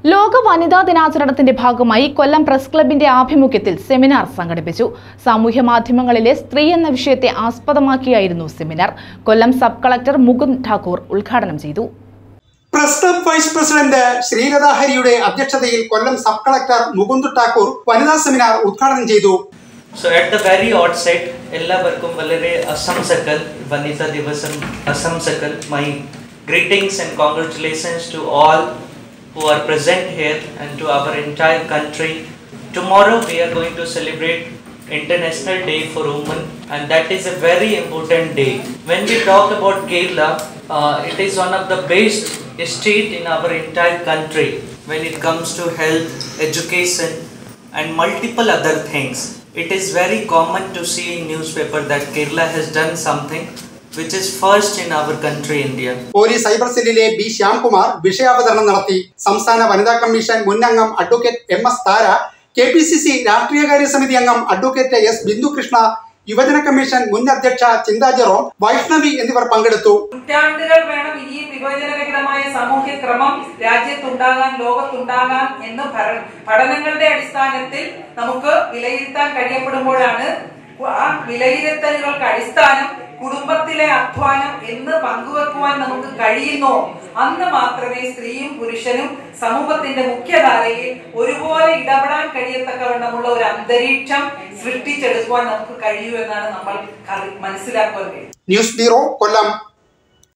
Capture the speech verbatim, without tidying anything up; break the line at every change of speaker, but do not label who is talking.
ലോക വനിതാ ദിനാചരണത്തിന്റെ ഭാഗമായി കൊല്ലം പ്രസ് ക്ലബിന്റെ ആഭിമുഖ്യത്തിൽ സെമിനാർ സംഘടിപ്പിച്ചു. സാമൂഹ്യ മാധ്യമങ്ങളിലെ സ്ത്രീ എന്ന വിഷയത്തെ ആസ്പദമാക്കിയായിരുന്നു seminar. Kollam sub collector Mukund Thakur ഉദ്ഘാടനം ചെയ്തു.
Press club vice president Sreelatha ഹരിയുടെ അധ്യക്ഷതയിൽ കൊല്ലം സബ് കളക്ടർ മുകുന്ദ് ഠാക്കൂർ വനിതാ സെമിനാർ ഉദ്ഘാടനം ചെയ്തു.
So at the very outset, എല്ലാവർക്കും വളരെ ആശംസകൾ, വനിതാ ദിവസം ആശംസകൾ. My greetings and congratulations to all who are present here and to our entire country. Tomorrow we are going to celebrate International Day for Women, and that is a very important day. When we talk about Kerala, uh, it is one of the best state in our entire country when it comes to health, education and multiple other things. It is very common to see in newspaper that Kerala has done something which is first in our country, India.
Police cyber സെല്ലിലെ B Shyamkumar വിഷയാവതരണം നടത്തി. സംസ്ഥാന വനിതാ കമ്മീഷൻ മുൻ അംഗം advocate M S Thara, K P C C രാഷ്ട്രീയകാര്യ സമിതി അംഗം അഡ്വക്കേറ്റ് എസ് ബിന്ദുകൃഷ്ണ, യുവജന കമ്മീഷൻ മുൻ അധ്യക്ഷ ചിന്താ ജെറോം, വൈഷ്ണവി എന്നിവർ പങ്കെടുത്തു.
നൂറ്റാണ്ടുകൾ വേണം ഇനിയും വിഭജനരഹിതമായ സാമൂഹ്യ ക്രമം രാജ്യത്തുണ്ടാകാൻ, ലോകത്തുണ്ടാകാൻ എന്ന് പഠനങ്ങളുടെ അടിസ്ഥാനത്തിൽ നമുക്ക് വിലയിരുത്താൻ കഴിയപ്പെടുമ്പോഴാണ് ആ വിലയിരുത്തലുകൾക്ക് അടിസ്ഥാനം കുടുംബത്തിലെ അധ്വാനം എന്ന് പങ്കുവെക്കുവാൻ നമുക്ക് കഴിയുന്നോ അന്ന് മാത്രമേ സ്ത്രീയും പുരുഷനും സമൂഹത്തിന്റെ മുഖ്യധാരയിൽ ഒരുപോലെ ഇടപെടാൻ കഴിയത്തക്കവണ്ണമുള്ള ഒരു അന്തരീക്ഷം സൃഷ്ടിച്ചെടുക്കുവാൻ നമുക്ക് കഴിയൂ എന്നാണ് നമ്മൾ മനസ്സിലാക്കാൻ കഴിയും.
ന്യൂസ് ബ്യൂറോ, കൊല്ലം.